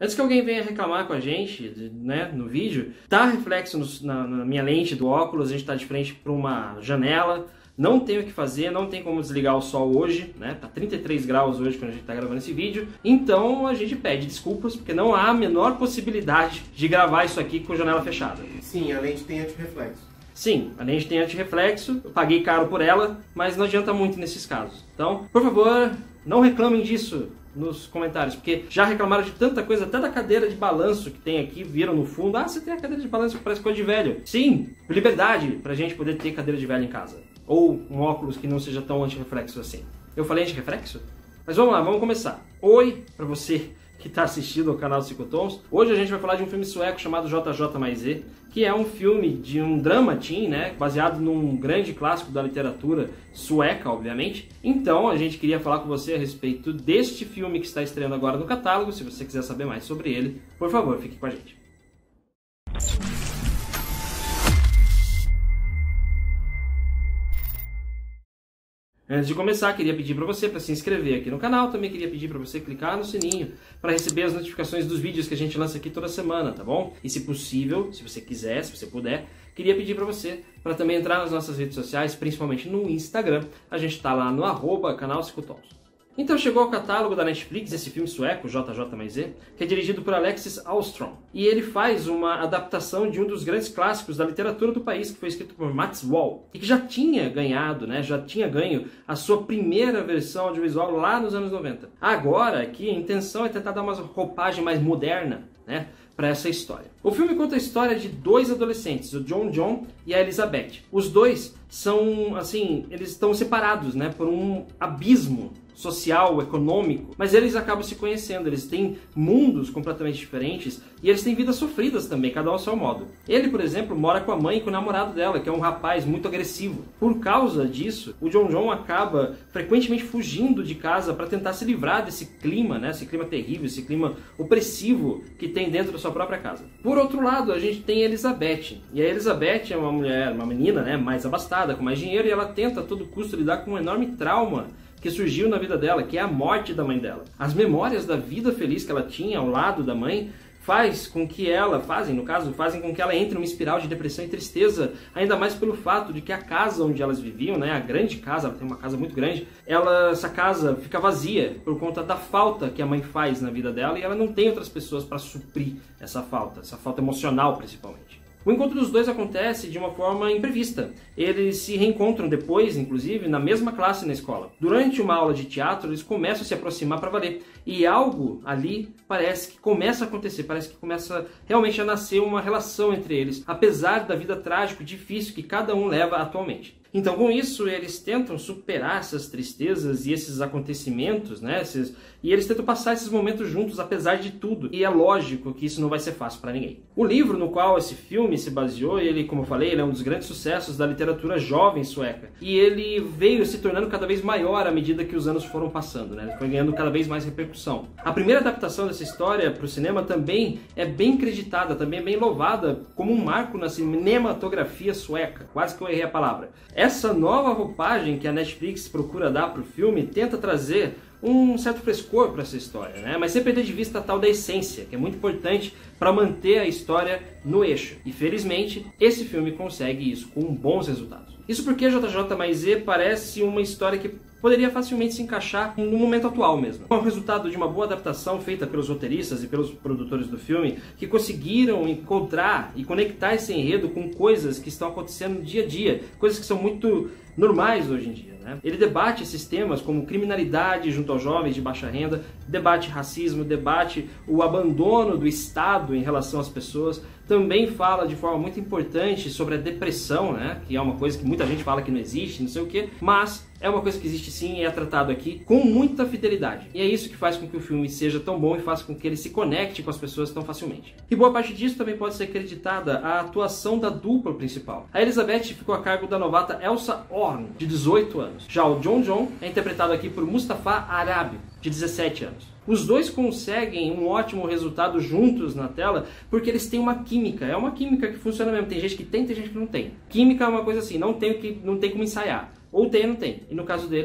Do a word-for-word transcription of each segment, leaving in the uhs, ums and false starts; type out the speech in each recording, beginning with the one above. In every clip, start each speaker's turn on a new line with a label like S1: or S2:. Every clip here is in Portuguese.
S1: Antes que alguém venha reclamar com a gente, né, no vídeo, tá reflexo no, na, na minha lente do óculos, a gente tá de frente para uma janela, não tem o que fazer, não tem como desligar o sol hoje, né, tá trinta e três graus hoje quando a gente tá gravando esse vídeo, então a gente pede desculpas, porque não há a menor possibilidade de gravar isso aqui com a janela fechada.
S2: Sim, a lente tem antirreflexo.
S1: Sim, a lente tem antirreflexo, eu paguei caro por ela, mas não adianta muito nesses casos. Então, por favor, não reclamem disso nos comentários, porque já reclamaram de tanta coisa, até da cadeira de balanço que tem aqui, viram no fundo, ah, você tem a cadeira de balanço que parece coisa de velho. Sim, liberdade pra gente poder ter cadeira de velho em casa. Ou um óculos que não seja tão antirreflexo assim. Eu falei antirreflexo? Mas vamos lá, vamos começar. Oi pra você que está assistindo ao canal Cicotons. Hoje a gente vai falar de um filme sueco chamado J J mais Z, que é um filme de um drama teen, né, baseado num grande clássico da literatura sueca, obviamente. Então a gente queria falar com você a respeito deste filme que está estreando agora no catálogo. Se você quiser saber mais sobre ele, por favor, fique com a gente. Antes de começar, queria pedir para você para se inscrever aqui no canal, também queria pedir para você clicar no sininho para receber as notificações dos vídeos que a gente lança aqui toda semana, tá bom? E se possível, se você quiser, se você puder, queria pedir para você para também entrar nas nossas redes sociais, principalmente no Instagram. A gente está lá no arroba canal Cicotons. Então chegou ao catálogo da Netflix esse filme sueco, J J mais Z, que é dirigido por Alexis Ahlström. E ele faz uma adaptação de um dos grandes clássicos da literatura do país, que foi escrito por Mats Wall, e que já tinha ganhado, né, já tinha ganho a sua primeira versão audiovisual lá nos anos noventa. Agora, aqui, a intenção é tentar dar uma roupagem mais moderna, né, para essa história. O filme conta a história de dois adolescentes, o John John e a Elizabeth. Os dois são, assim, eles estão separados, né, por um abismo social, econômico, mas eles acabam se conhecendo, eles têm mundos completamente diferentes e eles têm vidas sofridas também, cada um ao seu modo. Ele, por exemplo, mora com a mãe e com o namorado dela, que é um rapaz muito agressivo. Por causa disso, o John John acaba frequentemente fugindo de casa para tentar se livrar desse clima, né, esse clima terrível, esse clima opressivo que tem dentro da sua própria casa. Por outro lado, a gente tem a Elizabeth, e a Elizabeth é uma mulher, uma menina, né, mais abastada, com mais dinheiro, e ela tenta a todo custo lidar com um enorme trauma que surgiu na vida dela, que é a morte da mãe dela. As memórias da vida feliz que ela tinha ao lado da mãe faz com que ela, fazem no caso, fazem com que ela entre numa espiral de depressão e tristeza, ainda mais pelo fato de que a casa onde elas viviam, né, a grande casa, ela tem uma casa muito grande, ela, essa casa fica vazia por conta da falta que a mãe faz na vida dela e ela não tem outras pessoas para suprir essa falta, essa falta emocional principalmente. O encontro dos dois acontece de uma forma imprevista. Eles se reencontram depois, inclusive, na mesma classe na escola. Durante uma aula de teatro, eles começam a se aproximar para valer. E algo ali parece que começa a acontecer, parece que começa realmente a nascer uma relação entre eles, apesar da vida trágica e difícil que cada um leva atualmente. Então, com isso, eles tentam superar essas tristezas e esses acontecimentos, né? Esses... E eles tentam passar esses momentos juntos, apesar de tudo. E é lógico que isso não vai ser fácil para ninguém. O livro no qual esse filme se baseou, ele, como eu falei, ele é um dos grandes sucessos da literatura jovem sueca. E ele veio se tornando cada vez maior à medida que os anos foram passando, né? Ele foi ganhando cada vez mais repercussão. A primeira adaptação dessa história para o cinema também é bem creditada, também é bem louvada como um marco na cinematografia sueca. Quase que eu errei a palavra. Essa nova roupagem que a Netflix procura dar para o filme tenta trazer um certo frescor para essa história, né? Mas sem perder de vista a tal da essência, que é muito importante para manter a história no eixo. E felizmente, esse filme consegue isso com bons resultados. Isso porque J J mais Z parece uma história que poderia facilmente se encaixar no momento atual mesmo. É o resultado de uma boa adaptação feita pelos roteiristas e pelos produtores do filme, que conseguiram encontrar e conectar esse enredo com coisas que estão acontecendo no dia a dia, coisas que são muito normais hoje em dia, né? Ele debate esses temas como criminalidade junto aos jovens de baixa renda, debate racismo, debate o abandono do Estado em relação às pessoas, também fala de forma muito importante sobre a depressão, né? Que é uma coisa que muita gente fala que não existe, não sei o quê, mas é uma coisa que existe sim e é tratado aqui com muita fidelidade. E é isso que faz com que o filme seja tão bom e faz com que ele se conecte com as pessoas tão facilmente. E boa parte disso também pode ser acreditada à atuação da dupla principal. A Elizabeth ficou a cargo da novata Elsa Horn, de dezoito anos. Já o John John é interpretado aqui por Mustafa Arab, de dezessete anos. Os dois conseguem um ótimo resultado juntos na tela porque eles têm uma química. É uma química que funciona mesmo. Tem gente que tem, tem gente que não tem. Química é uma coisa assim, não tem, que, não tem como ensaiar. Ou tem ou não tem. E no caso deles,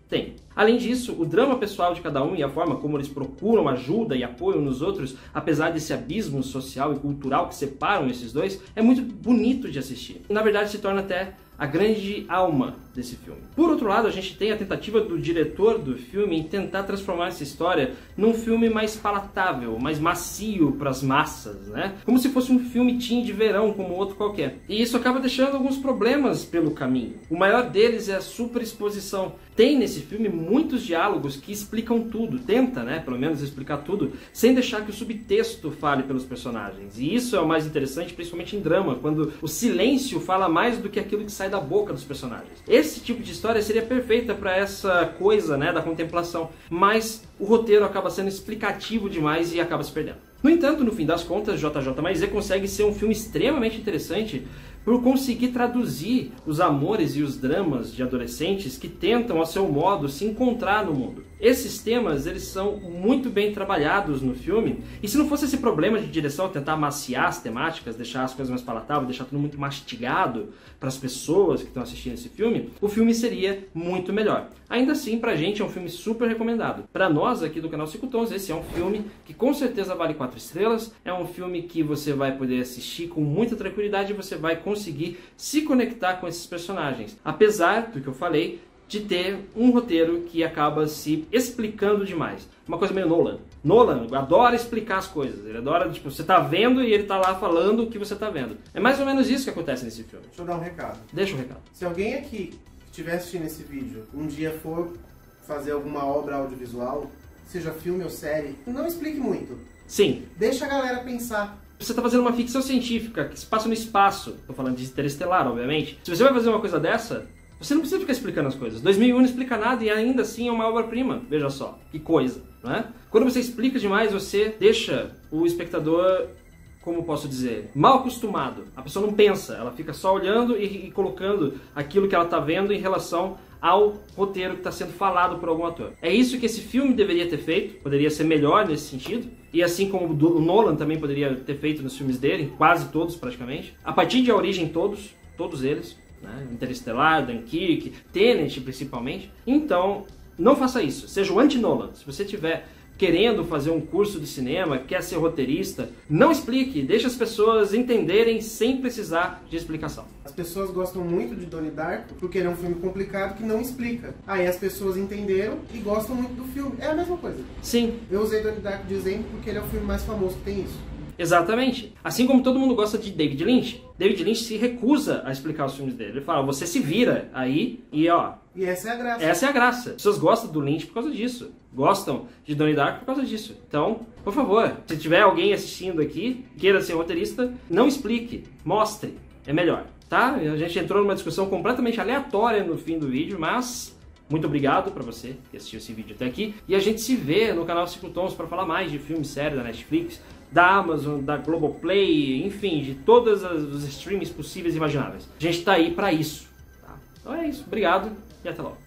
S1: Tem. Além disso, o drama pessoal de cada um e a forma como eles procuram ajuda e apoio nos outros, apesar desse abismo social e cultural que separam esses dois, é muito bonito de assistir. E, na verdade, se torna até a grande alma desse filme. Por outro lado, a gente tem a tentativa do diretor do filme em tentar transformar essa história num filme mais palatável, mais macio para as massas, né? Como se fosse um filme teen de verão, como outro qualquer. E isso acaba deixando alguns problemas pelo caminho. O maior deles é a superexposição. Tem nesse filme muitos diálogos que explicam tudo, tenta, né, pelo menos explicar tudo, sem deixar que o subtexto fale pelos personagens. E isso é o mais interessante, principalmente em drama, quando o silêncio fala mais do que aquilo que sai da boca dos personagens. Esse tipo de história seria perfeita para essa coisa, né, da contemplação, mas o roteiro acaba sendo explicativo demais e acaba se perdendo. No entanto, no fim das contas, J J mais Z consegue ser um filme extremamente interessante por conseguir traduzir os amores e os dramas de adolescentes que tentam, a seu modo, se encontrar no mundo. Esses temas, eles são muito bem trabalhados no filme, e se não fosse esse problema de direção, tentar amaciar as temáticas, deixar as coisas mais palatáveis, deixar tudo muito mastigado para as pessoas que estão assistindo esse filme, o filme seria muito melhor. Ainda assim, pra gente é um filme super recomendado. Pra nós aqui do canal cinco Tons, esse é um filme que com certeza vale quatro estrelas, é um filme que você vai poder assistir com muita tranquilidade e você vai conseguir se conectar com esses personagens. Apesar do que eu falei, de ter um roteiro que acaba se explicando demais. Uma coisa meio Nolan. Nolan adora explicar as coisas. Ele adora, tipo, você tá vendo e ele tá lá falando o que você tá vendo. É mais ou menos isso que acontece nesse filme.
S2: Deixa eu dar um recado.
S1: Deixa um recado.
S2: Se alguém aqui que estiver assistindo esse vídeo um dia for fazer alguma obra audiovisual, seja filme ou série, não explique muito.
S1: Sim.
S2: Deixa a galera pensar.
S1: Você está fazendo uma ficção científica que se passa no espaço. Estou falando de Interestelar, obviamente. Se você vai fazer uma coisa dessa, você não precisa ficar explicando as coisas. dois mil e um não explica nada e ainda assim é uma obra-prima. Veja só, que coisa, não é? Quando você explica demais, você deixa o espectador, como posso dizer, mal acostumado. A pessoa não pensa, ela fica só olhando e, e colocando aquilo que ela está vendo em relação ao roteiro que está sendo falado por algum ator. É isso que esse filme deveria ter feito, poderia ser melhor nesse sentido, e assim como o Nolan também poderia ter feito nos filmes dele, quase todos praticamente. A partir de A Origem, todos, todos eles, né? Interestelar, Dunkirk, Tenet principalmente. Então, não faça isso, seja o anti-Nolan. Se você tiver querendo fazer um curso de cinema, quer ser roteirista, não explique, deixe as pessoas entenderem sem precisar de explicação.
S2: As pessoas gostam muito de Donnie Darko porque ele é um filme complicado que não explica. Aí as pessoas entenderam e gostam muito do filme. É a mesma coisa.
S1: Sim.
S2: Eu usei Donnie Darko de exemplo porque ele é o filme mais famoso que tem isso.
S1: Exatamente. Assim como todo mundo gosta de David Lynch, David Lynch se recusa a explicar os filmes dele. Ele fala, você se vira aí e ó...
S2: E essa é a graça.
S1: Essa é a graça. As pessoas gostam do Lynch por causa disso. Gostam de Donnie Darko por causa disso. Então, por favor, se tiver alguém assistindo aqui, queira ser roteirista, não explique, mostre. É melhor, tá? A gente entrou numa discussão completamente aleatória no fim do vídeo, mas... muito obrigado pra você que assistiu esse vídeo até aqui. E a gente se vê no canal cinco Tons para falar mais de filmes, séries da Netflix, da Amazon, da Globoplay, enfim, de todos os streams possíveis e imagináveis. A gente tá aí pra isso, tá? Então é isso. Obrigado e até logo.